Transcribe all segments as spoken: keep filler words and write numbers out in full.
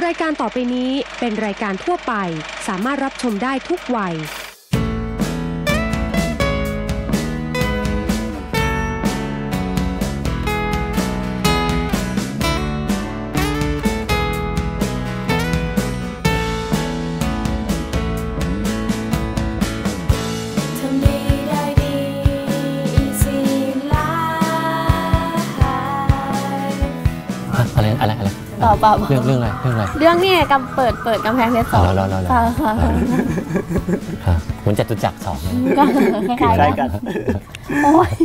ายการต่อไปนี้เป็นรายการทั่วไปสามารถรับชมได้ทุกวัยอะไรอะไรอะไรเปล่าเปล่าเรื่องเรื่องอะไรเรื่องอะไรเรื่องนี่กำเปิดเปิดกำแพงเพชรสองรอรอรอค่ะค่ะเหมือนจตุจักรสองก็คล้ายๆกันโอ้ย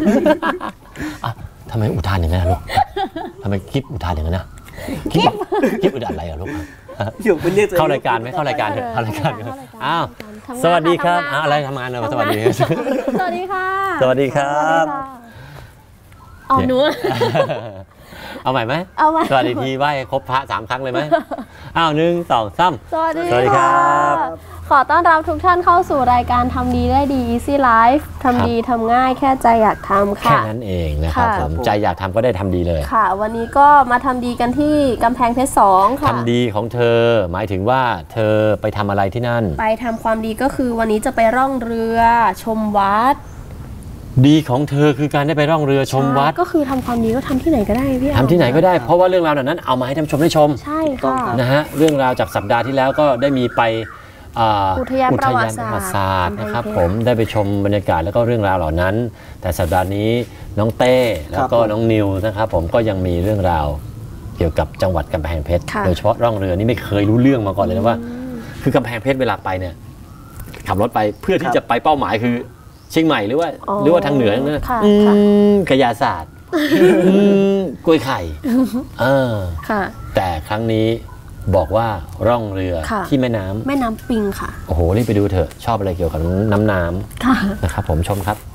ทำไมอุทานอย่างนั้นลูกทำไมคลิปอุทานอย่างนั้นนะคลิปคลิปอุทานอะไรอะลูกเข้ารายการไหมเข้ารายการเถอะเข้ารายการอ้าวสวัสดีครับอะไรทำงานเนอะสวัสดีสวัสดีค่ะสวัสดีครับอ๋อหนูเอาใหม่ไหมเอาใหม่สวัสดีทีไหว้ครบพระสามครั้งเลยไหมอ้าวหนึ่งสองสามสวัสดีสวัสดีครับขอต้อนรับทุกท่านเข้าสู่รายการทำดีได้ดี Easy Life ทำดีทำง่ายแค่ใจอยากทำค่ะแค่นั้นเองนะครับผมใจอยากทำก็ได้ทำดีเลยค่ะวันนี้ก็มาทำดีกันที่กำแพงเพชรสองค่ะทำดีของเธอหมายถึงว่าเธอไปทำอะไรที่นั่นไปทำความดีก็คือวันนี้จะไปร่องเรือชมวัดดีของเธอคือการได้ไปร่องเรือชมวัดก็คือทำความดีก็ทำที่ไหนก็ได้พี่ทำที่ไหนก็ได้เพราะว่าเรื่องราวนั้นเอามาให้ท่านผู้ชมได้ชมใช่ค่ะนะฮะเรื่องราวจากสัปดาห์ที่แล้วก็ได้มีไปอุทยานประวัติศาสตร์นะครับผมได้ไปชมบรรยากาศแล้วก็เรื่องราวเหล่านั้นแต่สัปดาห์นี้น้องเต้แล้วก็น้องนิวนะครับผมก็ยังมีเรื่องราวเกี่ยวกับจังหวัดกำแพงเพชรโดยเฉพาะร่องเรือนี่ไม่เคยรู้เรื่องมาก่อนเลยนะว่าคือกำแพงเพชรเวลาไปเนี่ยขับรถไปเพื่อที่จะไปเป้าหมายคือเชียงใหม่หรือว่าหรือว่าทางเหนือเนี่ยกระยาศาสตร์กล้วยไข่แต่ครั้งนี้บอกว่าร่องเรือที่แม่น้ำแม่น้ำปิงค่ะโอ้โหรีบไปดูเถอะชอบอะไรเกี่ยวกับน้ำน้ำนะครับผมชมครับ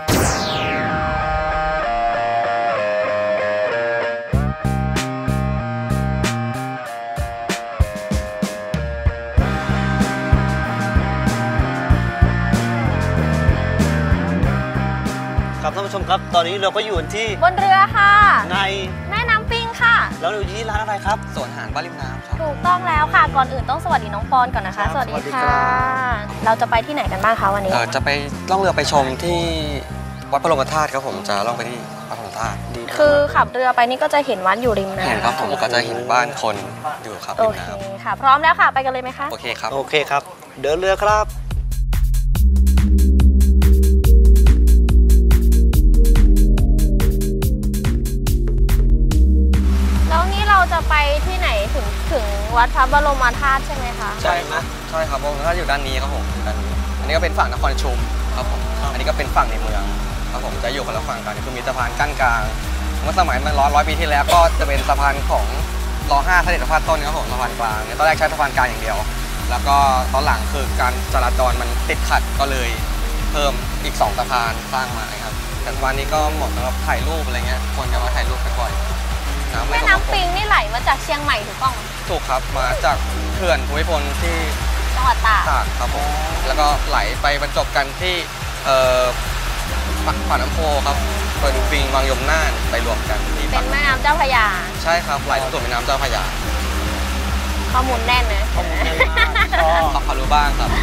ครับท่านผู้ชมครับตอนนี้เราก็อยู่ที่บนเรือค่ะในแม่น้ำปิงค่ะแล้วอยู่ที่ร้านอะไรครับสวนอาหารบ้านริมน้ำครับถูกต้องแล้วค่ะก่อนอื่นต้องสวัสดีน้องปอนก่อนนะคะสวัสดีค่ะเราจะไปที่ไหนกันบ้างคะวันนี้จะไปล่องเรือไปชมที่วัดพระบรมธาตุครับผมจะล่องไปที่วัดพระบรมธาตุคือขับเรือไปนี่ก็จะเห็นวัดอยู่ริมน้ำเห็นครับผมก็จะเห็นบ้านคนอยู่ครับโอเคค่ะพร้อมแล้วค่ะไปกันเลยไหมคะโอเคครับโอเคครับเดินเรือครับเราจะไปที่ไหนถึงถึงวัดพระบรมธาตุใช่ไหมคะใช่ครับใช่ครับพระบรมธาตุอยู่ด้านนี้ครับผมด้านนี้อันนี้ก็เป็นฝั่งนครชุมครับผมอันนี้ก็เป็นฝั่งในเมืองครับผมจะอยู่คนละฝั่งกันคือมีสะพานกั้นกลางเมื่อสมัยมันร้อยร้อยปีที่แล้วก็จะเป็นสะพานของร.ห้าเสด็จพระต้นครับผมสะพานกลางเนี่ยตอนแรกใช้สะพานกลางอย่างเดียวแล้วก็ตอนหลังคือการจราจรมันติดขัดก็เลยเพิ่มอีกสองสะพานสร้างมาครับแต่สะพานนี้ก็เหมาะสำหรับถ่ายรูปอะไรเงี้ยคนจะมาถ่ายรูปกันบ่อยแม่น้ำปิงนี่ไหลมาจากเชียงใหม่ถูกต้องถูกครับมาจากเขื่อนภูมิพลที่จังหวัดตากตากครับผมแล้วก็ไหลไปบรรจบกันที่เอ่อป่าน้ำโพครับเป็นปิงวังยมน่านไปรวมกันที่เป็นแม่น้ำเจ้าพระยาใช่ครับไหลสู่แม่น้ำเจ้าพระยาข้อมูลแน่นนะข้อมูลแน่นชอบขอรู้บ้างครับ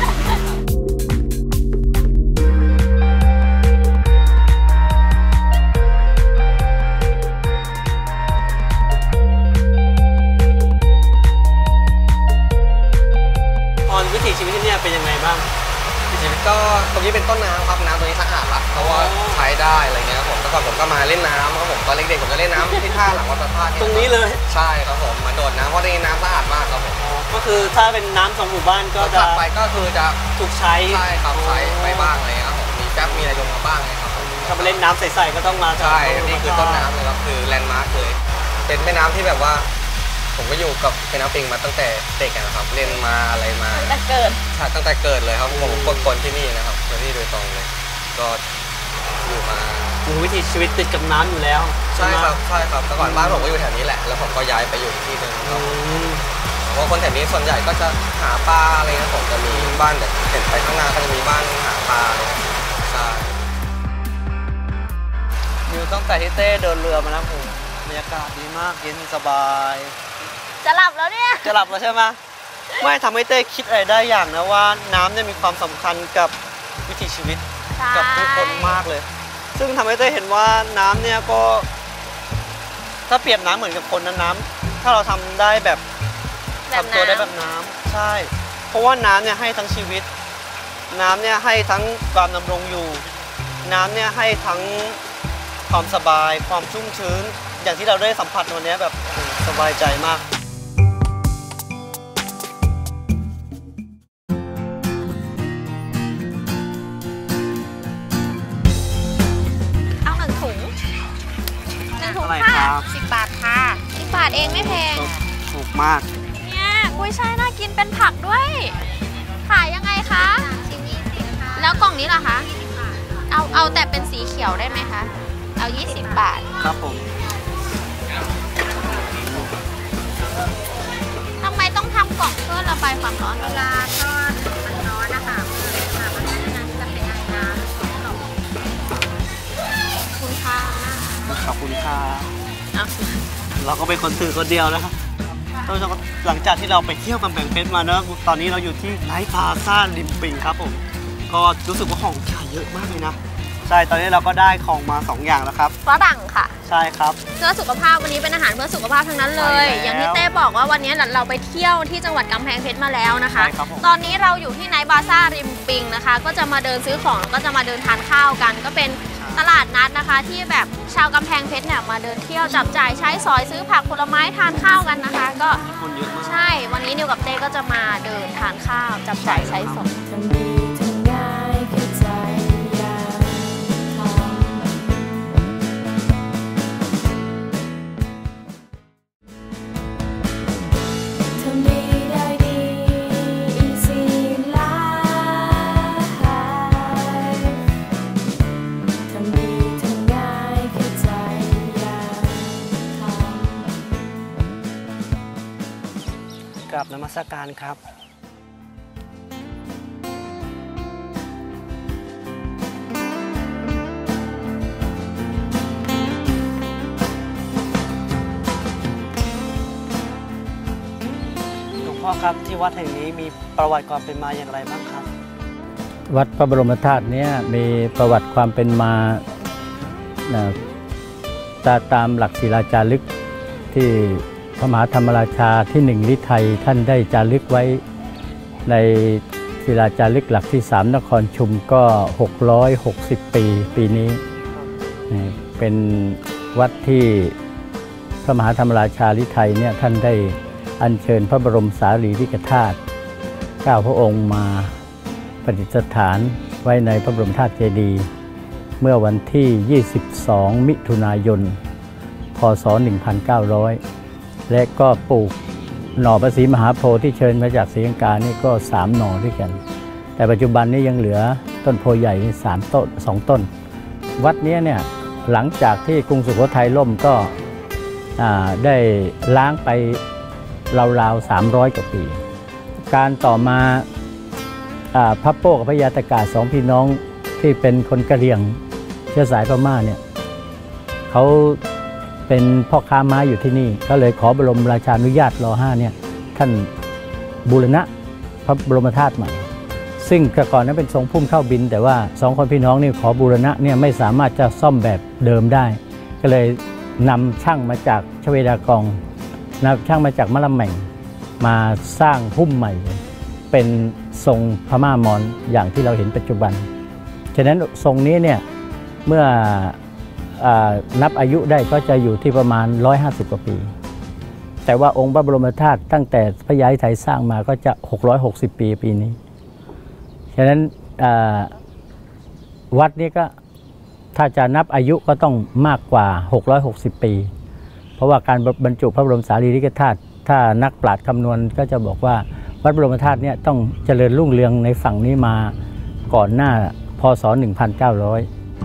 วิถีชีวิตที่นี่เป็นยังไงบ้างวิถีชีวิตก็ตรงนี้เป็นต้นน้ำครับน้ำตรงนี้สะอาดละเพราะว่าใช้ได้อะไรเงี้ยครับผมแต่ก่อนผมก็มาเล่นน้ำครับผมตอนเด็กๆผมจะเล่นน้ำที่ท่าหลังวัดพระธาตุตรงนี้เลยใช่ครับผมมาโดดน้ำเพราะตรงนี้น้ำสะอาดมากครับผมก็คือถ้าเป็นน้ำของหมู่บ้านก็จะไปก็คือจะถูกใช้ใช่ครับใช้ไปบ้างอะไรครับผมมีแป๊บมีอะไรลงมาบ้างเลยครับถ้าไปเล่นน้ำใสๆก็ต้องมาใช่นี่คือต้นน้ำเลยครับคือแลนด์มาร์คเลยเป็นแม่น้ำที่แบบว่าผมก็อยู่กับแม่น้ำปิงมาตั้งแต่เด็กนะครับเล่นมาอะไรมาตั้งแต่เกิดใช่ตั้งแต่เกิดเลยครับผมคนคนที่นี่นะครับคนที่โดยตรงเลยก็อยู่มาวิถีชีวิตติดกับน้ำอยู่แล้วใช่ครับใช่ครับแต่ก่อนบ้านผมก็อยู่แถวนี้แหละแล้วผมก็ย้ายไปอยู่ที่นึงครับเพราะคนแถวนี้ส่วนใหญ่ก็จะหาปลาอะไรนะผมจะมีบ้านแบบเห็นไปข้างหน้าก็จะมีบ้านหาปลาใช่อยู่ตั้งแต่ที่เต้เดินเรือมาแล้วผมบรรยากาศดีมากเย็นสบายจะหลับแล้วเนี่ยจะหลับแล้วใช่ไหมไม่ทำให้เต้คิดอะไรได้อย่างนะว่าน้ำเนี่ยมีความสำคัญกับวิถีชีวิตกับทุกคนมากเลยซึ่งทำให้เต้เห็นว่าน้ำเนี่ยก็ถ้าเปรียบน้ำเหมือนกับคนนั้นน้ำถ้าเราทำได้แบบทำตัวได้แบบน้ำใช่เพราะว่าน้ำเนี่ยให้ทั้งชีวิตน้ำเนี่ยให้ทั้งความดำรงอยู่น้ำเนี่ยให้ทั้งความสบายความชุ่มชื้นอย่างที่เราได้สัมผัสวันนี้แบบสบายใจมากเอาหนึ่งถุงหนึ่งถุงอะไรค่ะครับสิบบาทค่ะสิบบาทเองไม่แพงถูกมากเนี่ยกุ้ยช่ายน่ากินเป็นผักด้วยขายยังไงคะชิ้นยี่สิบค่ะแล้วกล่องนี้ล่ะคะเอาเอาแต่เป็นสีเขียวได้ไหมคะเอายี่สิบบาทครับผมทำไมต้องทำกล่องเพื่อระบายความร้อนเวลาทอดมันร้อนนะคะค่ะเพราะฉะนั้นจะเป็นไอน้ำของเราคุณค่าขอบคุณค่ะเราก็เป็นคนถือคนเดียวนะครับหลังจากที่เราไปเที่ยวกำแพงเพชรมาเนอะตอนนี้เราอยู่ที่ไนท์พลาซ่าริมปิงครับผมก็รู้สึกว่าของขายเยอะมากเลยนะใช่ตอนนี้เราก็ได้ของมาสองอย่างแล้วครับฝรั่งค่ะใช่ครับเพื่อสุขภาพวันนี้เป็นอาหารเพื่อสุขภาพทั้งนั้นเลยอย่างที่เต้บอกว่าวันนี้เราไปเที่ยวที่จังหวัดกำแพงเพชรมาแล้วนะคะตอนนี้เราอยู่ที่ไนท์บาซ่าริมปิงนะคะก็จะมาเดินซื้อของก็จะมาเดินทานข้าวกันก็เป็นตลาดนัดนะคะที่แบบชาวกำแพงเพชรเนี่ยมาเดินเที่ยวจับจ่ายใช้สอยซื้อผักผลไม้ทานข้าวกันนะคะก็ใช่วันนี้นิวกับเต้ก็จะมาเดินทานข้าวจับจ่ายใช้สอยกราบนมัสการครับหลวงพ่อครับที่วัดแห่งนี้มีประวัติความเป็นมาอย่างไรบ้างครับวัดพระบรมธาตุนี้มีประวัติความเป็นมาตามหลักศิลาจารึกที่พระมหาธรรมราชาที่หนึ่งฤทัยท่านได้จารึกไว้ในศิลาจารึกหลักที่สามนครชุมก็หกร้อยหกสิบปีปีนี้เป็นวัดที่พระมหาธรรมราชาฤทัยเนี่ยท่านได้อัญเชิญพระบรมสารีริกธาตุเก้าพระองค์มาประดิษฐานไว้ในพระบรมธาตุเจดีย์เมื่อวันที่ยี่สิบสองมิถุนายนพ.ศ. หนึ่งพันเก้าร้อยและก็ปลูกหน่อพระศรีมหาโพธิ์ที่เชิญมาจากศรีลังกานี่ก็สามหน่อด้วยกันแต่ปัจจุบันนี้ยังเหลือต้นโพใหญ่สามต้นสองต้นวัดนี้เนี่ยหลังจากที่กรุงสุโขทัยล่มก็ได้ล้างไปราวๆสามร้อยกว่าปีการต่อมาพระโป้กับพระยาตกาสองพี่น้องที่เป็นคนกะเหรี่ยงเชื้อสายพม่าเนี่ยเขาเป็นพ่อค้าไม้อยู่ที่นี่ก็เลยขอบรมราชานุญาตรห้าเนี่ยท่านบูรณะพระบรมธาตุใหม่ซึ่งแต่ก่อนนั้นเป็นทรงพุ่มเข้าบินแต่ว่าสองคนพี่น้องนี่ขอบูรณะเนี่ยไม่สามารถจะซ่อมแบบเดิมได้ก็เลยนำช่างมาจากชเวดากองนำช่างมาจากมะละแม่งมาสร้างพุ่มใหม่เป็นทรงพม่ามอญอย่างที่เราเห็นปัจจุบันฉะนั้นทรงนี้เนี่ยเมื่อนับอายุได้ก็จะอยู่ที่ประมาณหนึ่งร้อยห้าสิบกว่าปีแต่ว่าองค์พระบรมธาตุตั้งแต่พระยาฤทัยสร้างมาก็จะหกร้อยหกสิบปีปีนี้ฉะนั้นวัดนี้ก็ถ้าจะนับอายุก็ต้องมากกว่าหกร้อยหกสิบปีเพราะว่าการบรรจุพระบรมสารีริกธาตุถ้านักปราชญ์คำนวณก็จะบอกว่าวัดบรมธาตุเนี่ยต้องเจริญรุ่งเรืองในฝั่งนี้มาก่อนหน้าพ.ศ. หนึ่งพันเก้าร้อย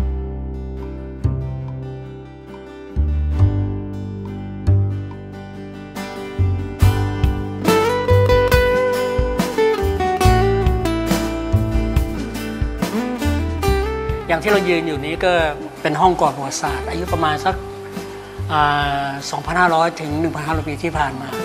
อย่างที่เรายืนอยู่นี้ก็เป็นห้องก่อนประวัติศาสตร์อายุประมาณสัก สองพันห้าร้อย ถึง หนึ่งพันห้าร้อย ปีที่ผ่านมา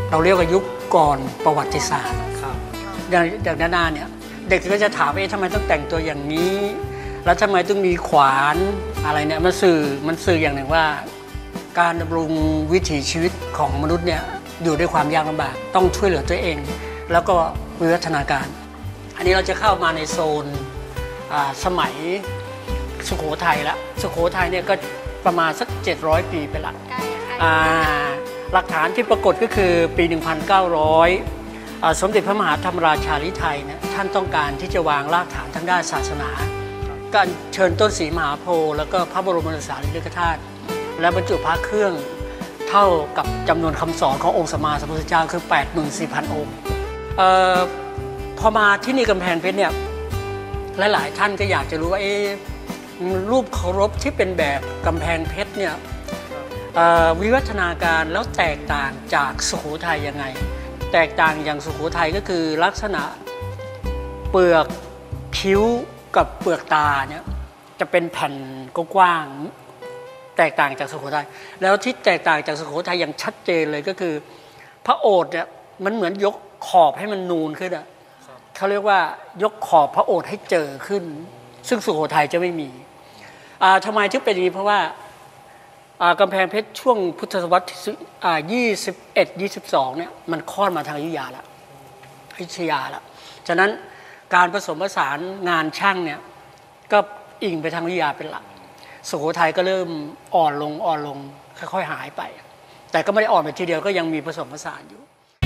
เราเรียกว่ายุคก่อนประวัติศาสตร์อย่างอย่างด้านหน้าเนี่ยเด็กก็จะถามว่าทำไมต้องแต่งตัวอย่างนี้แล้วทำไมต้องมีขวานอะไรเนี่ยมันสื่อมันสื่ออย่างหนึ่งว่าการดำรงวิถีชีวิตของมนุษย์เนี่ยอยู่ด้วยความยากลำบากต้องช่วยเหลือตัวเองแล้วก็วิวัฒนาการอันนี้เราจะเข้ามาในโซนสมัยสุโขทัยละสุโขทัยเนี่ยก็ประมาณสักเจ็ดร้อยปีไปละหลักฐานที่ปรากฏก็คือปี หนึ่งพันเก้าร้อย สมเด็จพระมหาธรรมราชาลิไทยเนี่ยท่านต้องการที่จะวางรากฐานทางด้านศาสนาการเชิญต้นศรีมหาโพธิ์แล้วก็พระบรมสารีริกธาตุและบรรจุพระเครื่องเท่ากับจำนวนคำสอนขององค์สมมาสัมพุทธเจ้าคือ แปดหมื่นสี่พัน องค์เอ่อพอมาที่นี่กำแพงเพชรเนี่ยหลายๆท่านก็อยากจะรู้ว่าเอ๊ะรูปเคารพที่เป็นแบบกำแพงเพชรเนี่ยวิวัฒนาการแล้วแตกต่างจากสุโขทัยยังไงแตกต่างอย่างสุโขทัยก็คือลักษณะเปลือกคิ้วกับเปลือกตาเนี่ยจะเป็นแผ่นกว้างแตกต่างจากสุโขทัยแล้วที่แตกต่างจากสุโขทัยอย่างชัดเจนเลยก็คือพระโอษฐ์เนี่ยมันเหมือนยกขอบให้มันนูนขึ้นอ่ะเขาเรียกว่ายกขอบพระโอษฐ์ให้เจอขึ้นซึ่งสุโขทัยจะไม่มีทำไมถึงเป็นอย่างนี้เพราะว่ากำแพงเพชรช่วงพุทธศตวรรษที่ยี่สิบเอ็ด ยี่สิบสองเนี่ยมันค่อนมาทางอยุธยาแล้วอยุธยาแล้วฉะนั้นการผสมผสานงานช่างเนี่ยก็อิงไปทางอยุธยาเป็นหลักสุโขทัยก็เริ่มอ่อนลงอ่อนลงค่อยๆหายไปแต่ก็ไม่ได้อ่อนไปทีเดียวก็ยังมีผสมผสานอยู่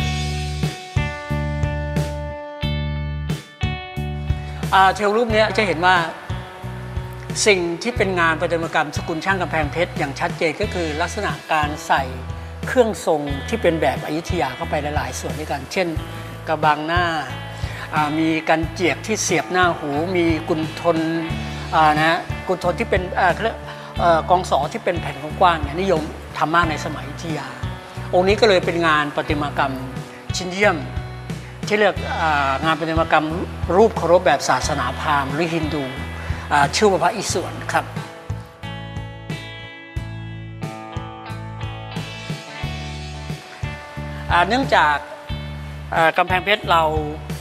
เทวรูปนี้จะเห็นว่าสิ่งที่เป็นงานประติมากรรมสกุลช่างกำแพงเพชรอย่างชัดเจนก็คือลักษณะการใส่เครื่องทรงที่เป็นแบบอยุธยาเข้าไปหลายๆส่วนด้วยกันเช่นกระบังหน้ามีกันเจียกที่เสียบหน้าหูมีกุนทนนะกุนทนที่เป็นกองสอที่เป็นแผ่นกว้างๆนิยมทำมากในสมัยอยุธยาองค์นี้ก็เลยเป็นงานประติมากรรมชิ้นเยี่ยมที่เรียกงานประติมากรรมรูปเคารพแบบศาสนาพราหมณ์หรือฮินดูชื่อว่าพระอิศวรครับเนื่องจากกำแพงเพชรเรา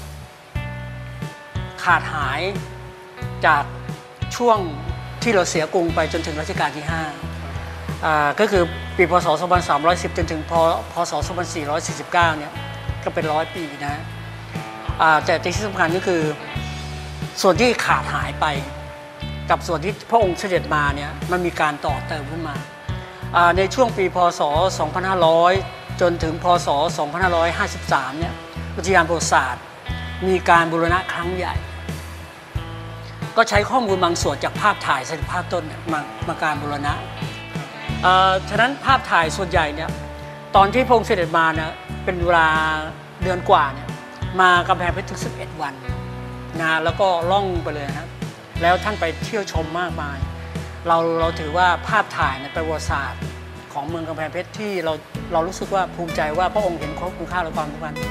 ขาดหายจากช่วงที่เราเสียกรุงไปจนถึงรัชกาลที่ห้าก็คือปีพศสองพันสามร้อยสิบจนถึงพศสองพันสี่ร้อยสี่สิบเก้าเนี่ยก็เป็นร้อยปีนะแต่ที่สำคัญก็คือส่วนที่ขาดหายไปกับส่วนที่พระองค์เสด็จมาเนี่ยมันมีการต่อเติมขึ้นมาในช่วงปีพศสองพันห้าร้อยจนถึงพศสองพันห้าร้อยห้าสิบสามเนี่ยอุทยานประวัติศาสตร์มีการบูรณะครั้งใหญ่ก็ใช้ข้อมูลบางส่วนจากภาพถ่ายสถิติภาพต้นมามาการบูรณะฉะนั้นภาพถ่ายส่วนใหญ่เนี่ยตอนที่พระองค์เสด็จมาเนี่ยเป็นเวลาเดือนกว่าเนี่ยมากำแพงเพชรถึงสิบเอ็ดวันนะแล้วก็ล่องไปเลยนะแล้วท่านไปเที่ยวชมมากมายเราเราถือว่าภาพถ่ายในประวัติศาสตร์ของเมืองกำแพงเพชรที่เราเรารู้สึกว่าภูมิใจว่าพระองค์เห็นคุณค่าและความสำคัญ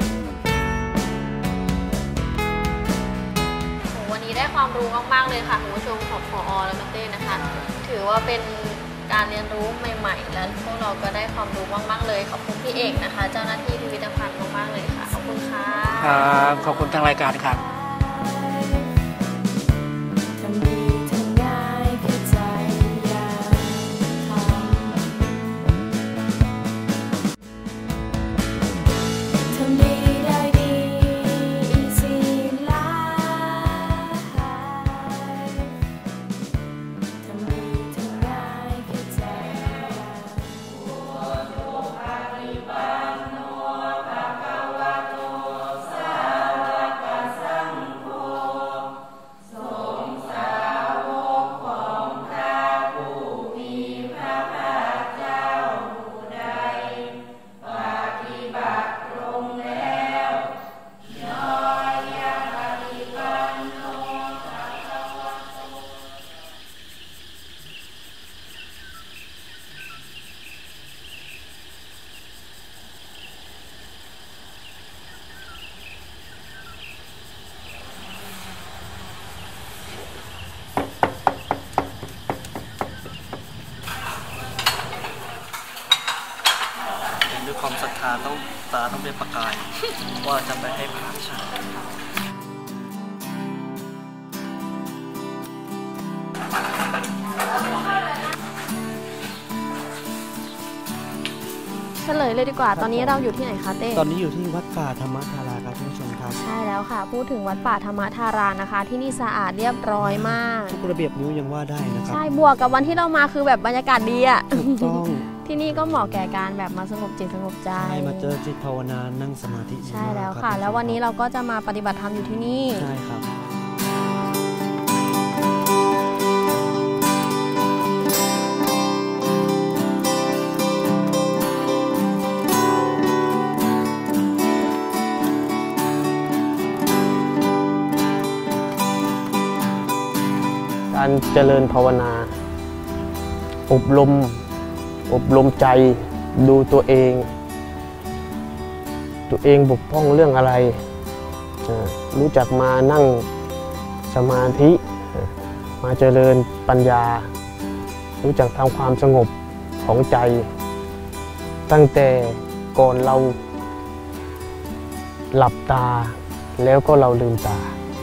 วันนี้ได้ความรู้มากๆเลยค่ะคุณผู้ชมของผอ.และน้องเต้นะคะถือว่าเป็นการเรียนรู้ใหม่ๆและพวกเราก็ได้ความรู้มากๆเลยขอบคุณพี่เอกนะคะเจ้าหน้าที่พิพิธภัณฑ์มากๆเลยค่ะขอบคุณค่ะครับขอบคุณทางรายการครับความศรัทธาต้องตาต้องเป็นประกาย ว่าจะไปให้ผ่านใช่เฉลยเลยดีกว่าตอนนี้เราอยู่ที่ไหนคะเต้ตอนนี้อยู่ที่วัดป่าธรรมธาราครับท่านผู้ชมครับใช่แล้วค่ะพูดถึงวัดป่าธรรมธารานะคะ ที่นี่สะอาดเรียบร้อยมากทุกระเบียบนิ้วยังว่าได้นะครับใช่บวกกับวันที่เรามาคือแบบบรรยากาศดีอ่ะถูกต้องที่นี่ก็เหมาะแก่การแบบมาสงบจิตสงบใจใช่มาเจอจิตภาวนานั่งสมาธิใช่แล้วค่ะ แล้ววันนี้เราก็จะมาปฏิบัติธรรมอยู่ที่นี่ใช่ครับการเจริญภาวนาอบรมอบรมใจดูตัวเองตัวเองบกพร่องเรื่องอะไรรู้จักมานั่งสมาธิมาเจริญปัญญารู้จักทำความสงบของใจตั้งแต่ก่อนเราหลับตาแล้วก็เราลืมตา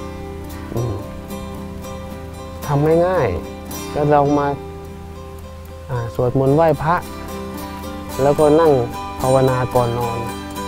ทำง่ายๆก็เรามาสวดมนต์ไหว้พระแล้วก็นั่งภาวนาก่อนนอน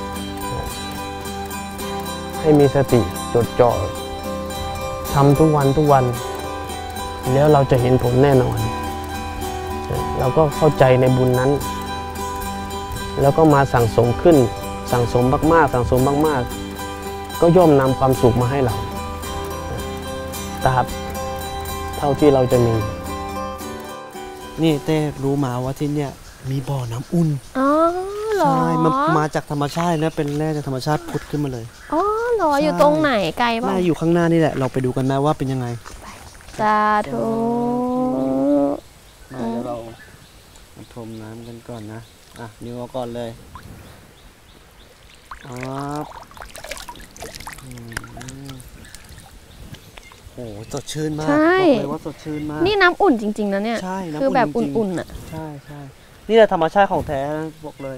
ให้มีสติจดจ่อทำทุกวันทุกวันแล้วเราจะเห็นผลแน่นอนเราก็เข้าใจในบุญนั้นแล้วก็มาสั่งสมขึ้นสั่งสมมากๆสั่งสมมากๆก็ย่อมนำความสุขมาให้เราตราบเท่าที่เราจะมีนี่เต้รู้มาว่าที่เนี่ยมีบ่อน้ำอุ่นอ๋อเหรอใช่มันมาจากธรรมชาตินะเป็นแร่จากธรรมชาติพุดขึ้นมาเลยอ๋อเหรออยู่ตรงไหนไกลบ้างน่าอยู่ข้างหน้านี่แหละเราไปดูกันนะว่าเป็นยังไงสาธุมาเดี๋ยวเรามาพรมน้ำกันก่อนนะอ่ะนิ้วก่อนเลยครับโอ้สดชื่นมากบอกเลยว่าสดชื่นมากนี่น้ำอุ่นจริงๆนะเนี่ยใช่คือแบบอุ่นๆอ่ะใช่ใช่นี่แหละธรรมชาติของแท้บอกเลย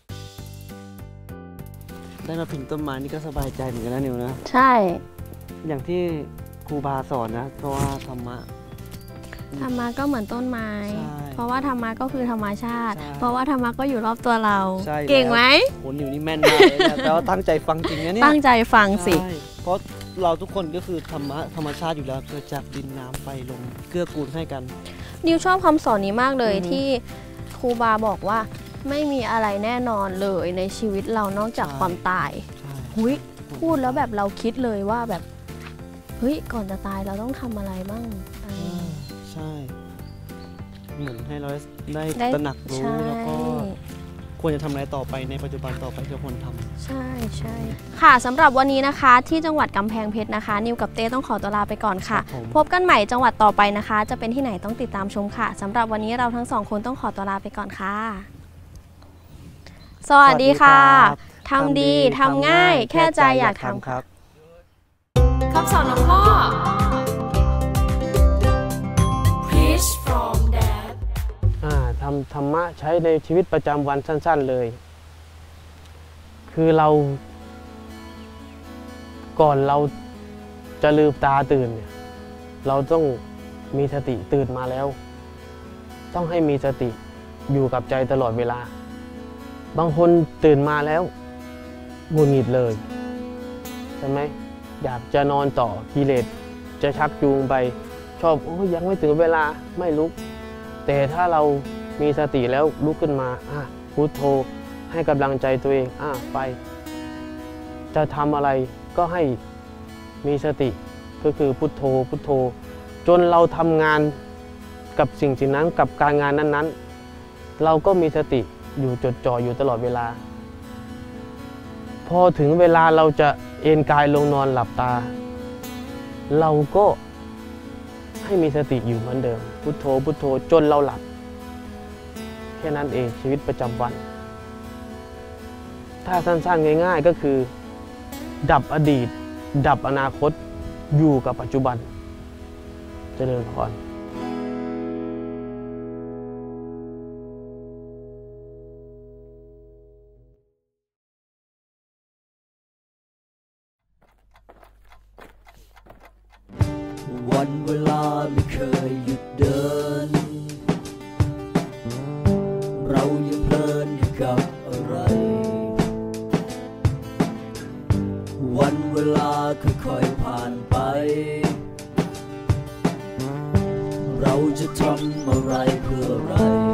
ได้มาพิงต้นไม้นี่ก็สบายใจเหมือนกันนะนิวนะใช่อย่างที่ครูบาสอนนะเพราะว่าธรรมะธรรมะก็เหมือนต้นไม้เพราะว่าธรรมะก็คือธรรมชาติเพราะว่าธรรมะก็อยู่รอบตัวเราเก่งไหมโหนิวนี่แม่นมากเลยนะแต่ว่าตั้งใจฟังจริงนะเนี่ยตั้งใจฟังสิเพราะเราทุกคนก็คือธรรมะธรรมชาติอยู่แล้วเกิดจากดินน้ำไฟลมเกื้อกูลให้กันนิวชอบคำสอนนี้มากเลยที่ครูบาบอกว่าไม่มีอะไรแน่นอนเลยในชีวิตเรานอกจากความตายหุยพูดแล้วแบบเราคิดเลยว่าแบบเฮ้ยก่อนจะตายเราต้องทำอะไรบ้างใช่เหมือนให้เราได้ตระหนักรู้แล้วก็ควรจะทำอะไรต่อไปในปัจจุบันต่อไปที่ควรทำใช่ใช่ค่ะสำหรับวันนี้นะคะที่จังหวัดกำแพงเพชรนะคะนิวกับเต้ต้องขอตัวลาไปก่อนค่ะพบกันใหม่จังหวัดต่อไปนะคะจะเป็นที่ไหนต้องติดตามชมค่ะสำหรับวันนี้เราทั้งสองคนต้องขอตัวลาไปก่อนค่ะสวัสดีค่ะทำดีทำง่ายแค่ใจอยากทำครับคำสอนหลวงพ่อ Preach from Dad ทำธรรมะใช้ในชีวิตประจำวันสั้นๆเลยคือเราก่อนเราจะลืมตาตื่นเนี่ยเราต้องมีสติตื่นมาแล้วต้องให้มีสติอยู่กับใจตลอดเวลาบางคนตื่นมาแล้วหงุดหงิดเลยใช่ไหมอยากจะนอนต่อกิเลสจะชักจูงไปชอบโอ้ยยังไม่ถึงเวลาไม่ลุกแต่ถ้าเรามีสติแล้วลุกขึ้นมาอ่ะพุทโธให้กำลังใจตัวเองอ่ะไปจะทำอะไรก็ให้มีสติก็คือพุทโธพุทโธจนเราทำงานกับสิ่งสิ่งนั้นกับการงานนั้นๆเราก็มีสติอยู่จดจ่ออยู่ตลอดเวลาพอถึงเวลาเราจะเอนกายลงนอนหลับตาเราก็ให้มีสติอยู่เหมือนเดิมพุทโธพุทโธจนเราหลับแค่นั้นเองชีวิตประจำวันถ้าสั้นๆง่ายๆก็คือดับอดีตดับอนาคตอยู่กับปัจจุบันเจริญพรวันเวลาไม่เคยหยุดเดินเรายังเพลินอยู่กับอะไรวันเวลาค่อยๆผ่านไปเราจะทำอะไรเพื่ออะไร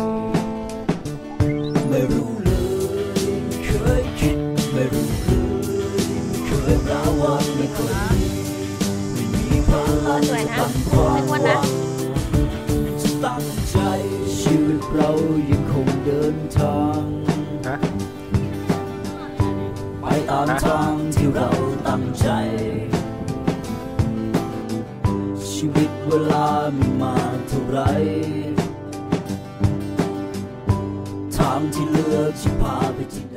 ไม่รู้เลยไม่เคยคิดไม่รู้เลยไม่เคยระวังไม่เคยไม่มีพลังจะตั้งความหวังจะตั้งใจชีวิตเรายังคงเดินทางไปตามทางที่เราตั้งใจชีวิตเวลามีมาเท่าไรทางที่เลือกจะพาไปที่